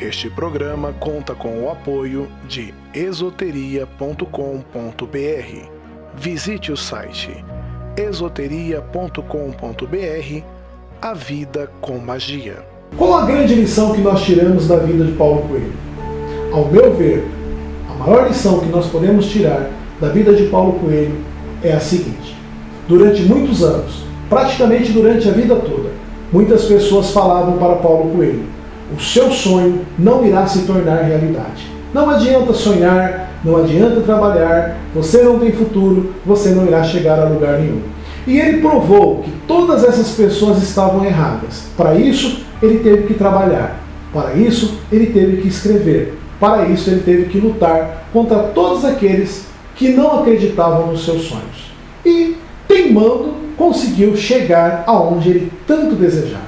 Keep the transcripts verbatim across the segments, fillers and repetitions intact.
Este programa conta com o apoio de esoteria ponto com ponto br. Visite o site esoteria ponto com ponto br. A vida com magia. Qual a grande lição que nós tiramos da vida de Paulo Coelho? Ao meu ver, a maior lição que nós podemos tirar da vida de Paulo Coelho é a seguinte: durante muitos anos, praticamente durante a vida toda, muitas pessoas falavam para Paulo Coelho: o seu sonho não irá se tornar realidade. Não adianta sonhar, não adianta trabalhar, você não tem futuro, você não irá chegar a lugar nenhum. E ele provou que todas essas pessoas estavam erradas. Para isso, ele teve que trabalhar. Para isso, ele teve que escrever. Para isso, ele teve que lutar contra todos aqueles que não acreditavam nos seus sonhos. E, teimando, conseguiu chegar aonde ele tanto desejava.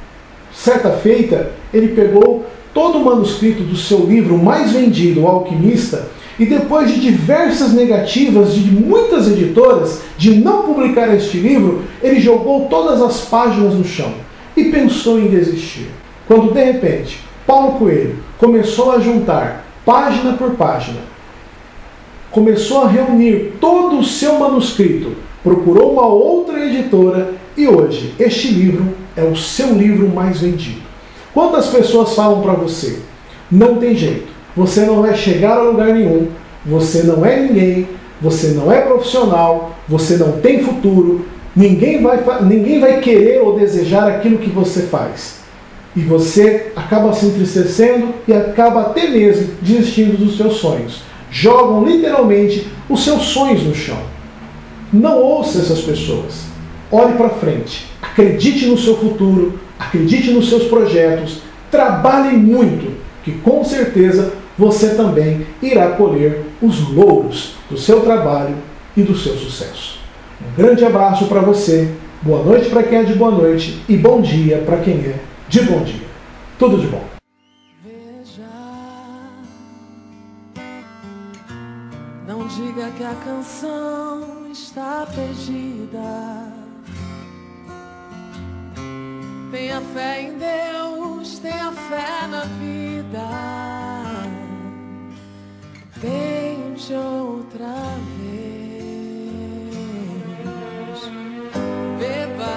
Certa feita, ele pegou todo o manuscrito do seu livro mais vendido, O Alquimista, e depois de diversas negativas de muitas editoras de não publicar este livro, ele jogou todas as páginas no chão e pensou em desistir. Quando de repente Paulo Coelho começou a juntar página por página, começou a reunir todo o seu manuscrito, procurou uma outra editora e hoje este livro é o seu livro mais vendido. Quantas pessoas falam para você: não tem jeito, você não vai chegar a lugar nenhum, você não é ninguém, você não é profissional, você não tem futuro, ninguém vai, ninguém vai querer ou desejar aquilo que você faz. E você acaba se entristecendo e acaba até mesmo desistindo dos seus sonhos. Jogam literalmente os seus sonhos no chão. Não ouça essas pessoas. Olhe para frente. Acredite no seu futuro, acredite nos seus projetos, trabalhe muito, que com certeza você também irá colher os louros do seu trabalho e do seu sucesso. Um grande abraço para você, boa noite para quem é de boa noite e bom dia para quem é de bom dia. Tudo de bom. Veja, não diga que a canção está perdida. Tenha fé em Deus, tenha fé na vida. Tente outra vez. Beba,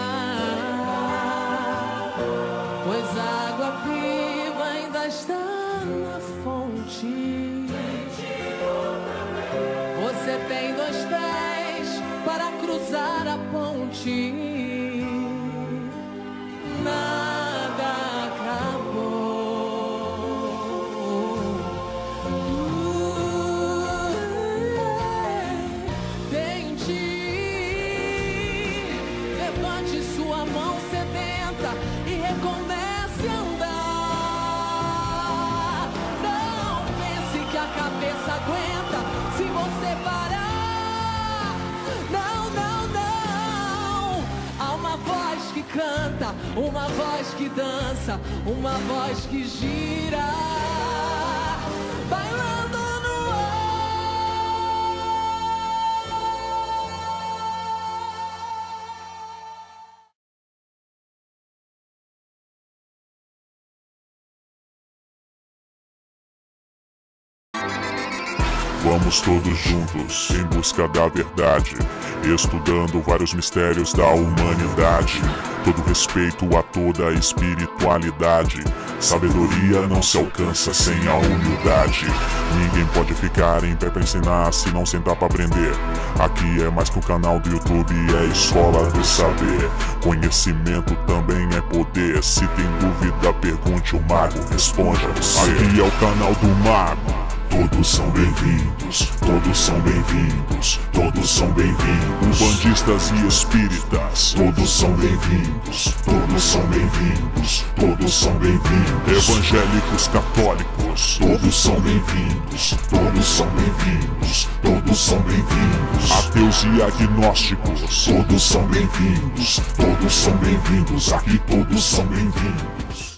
pois a água viva ainda está na fonte. Você tem dois pés para cruzar a ponte. Nada acabou. Tente, levante sua mão sedenta e recomece a andar. Não pense que a cabeça aguenta se você parar. Não, não, não. Há uma voz que canta, uma voz que dança, uma voz que gira, bailando no ar. Vamos todos juntos em busca da verdade, estudando vários mistérios da humanidade. Todo respeito a toda a espiritualidade. Sabedoria não se alcança sem a humildade. Ninguém pode ficar em pé pra ensinar se não sentar pra aprender. Aqui é mais que um canal do YouTube, é a escola do saber. Conhecimento também é poder. Se tem dúvida, pergunte, o mago responde a você. Aqui é o canal do mago. Todos são bem-vindos, todos são bem-vindos, todos são bem-vindos. Bandistas e espíritas, todos são bem-vindos, todos são bem-vindos, todos são bem-vindos. Evangélicos católicos, todos são bem-vindos, todos são bem-vindos, todos são bem-vindos. Ateus e agnósticos, todos são bem-vindos, todos são bem-vindos, aqui todos são bem-vindos.